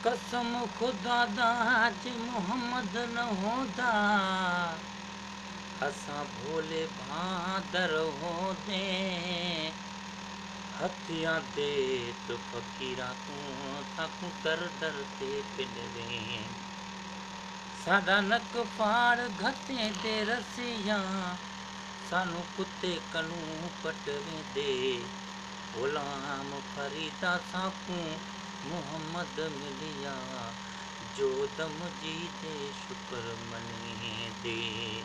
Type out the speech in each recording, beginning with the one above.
कसम खुदा दा जे मोहम्मद न होंदा असां भोले भादर होंदे हथियां दे तो फकीरा तूं साकू दर दर ते पिलवे साडा नक फाड़ घते दे रसिया सानू कुत्ते कनू पटवे दे गुलाम फरीदा साकू मोहम्मद मिलिया जो दम जी दे शुक्र मने दे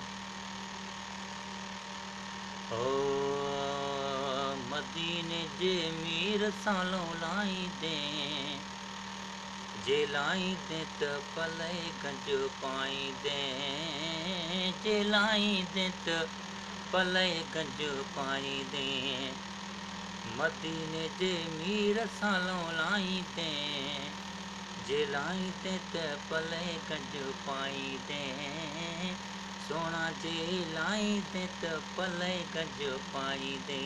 ओ मदीने जे मीर सालों लाई दे जे लाई दे त पले गंज पाई दे जे लाई दे त पले गंज पाई दे मदीने जे मीर सालों लाई दे जे लाई दे त पले गंज पाई दे सोना जे लाई दे त पले गंज पाई दे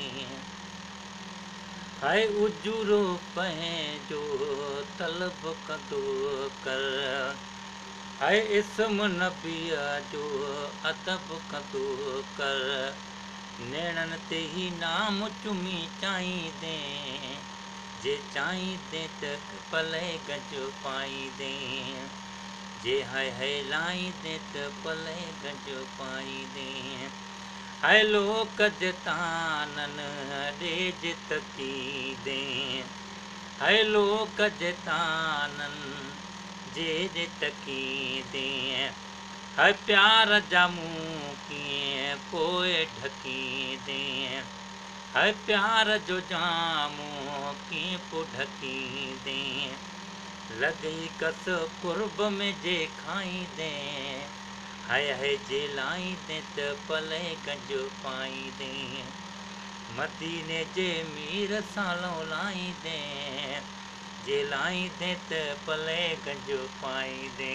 हाय उजूरो पंहिंजो तलब कंदो कर हाय इस्म नबीअ जो अदब कंदो कर नेणनि ते ही नाम चुमी चाहींदे जे चाहींदे त पले गंज पाईंदे जे हाय लाईंदे त पले गंज पाईंदे हाय लोक जतानन डेज तकीदे हाय लोक जतानन जेज तकीदे हाय प्यार जामू कीअं पोइ ढकीदे हाय प्यार जो जामू कीअं पोइ ढकीदे लॻई कस कुर्ब में जे खाईंदे हाय हाय जे लाईंदे त पले गंज पाईंदे मदीने जे मीर सालों लाईंदे जे लाईंदे त पले गंज पाईंदे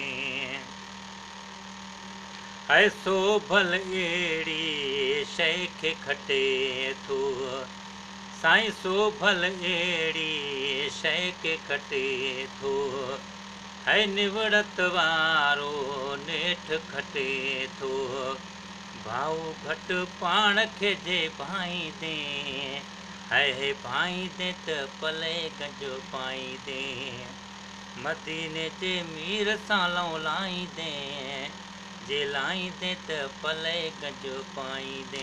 हाय सोभल अहिड़ी शइ खे खटे थो साईं सोभल अहिड़ी शइ खे खटे थो हाय निवड़त वारो नेठि खटे थो भाऊ घटि पाण खे जे भाईंदे हाय भाईंदे त पले गंज पाईंदे मदीने जे मीर सालों लाईंदे जे लाईंदे त पले गंज पाईंदे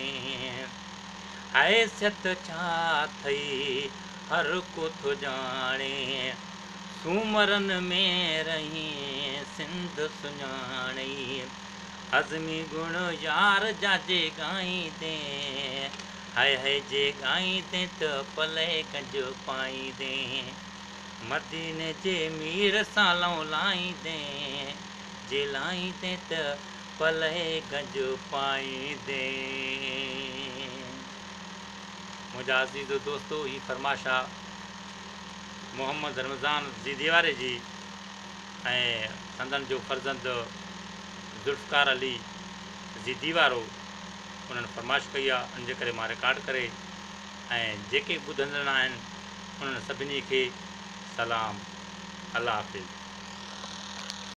हैसियत छा थई हर को थो ॼाणे सूमरनि में रही सिंध सुञाणी अज़मी गुण यार जा जे ॻाईंदे हाय हाय जे ॻाईंदे त पले गंज पाईंदे मदीने जे मीर सालों लाईंदे जे लाईंदे त पले गंज पाईंदे मुंहिंजा अज़ीज़ दोस्तो ही फरमाशा मोहम्मद रमज़ान ज़ीदीवारे जी ऐं संदन जो फर्ज़ंद ज़ुल्फ़कार अली ज़ीदीवारो उन्हनि फरमाइश कई आहे इन जे करे मां रिकॉर्ड करे ऐं जेके ॿुधंदड़ आहिनि उन्हनि सभिनी खे सलाम अल्लाह हाफ़िज़।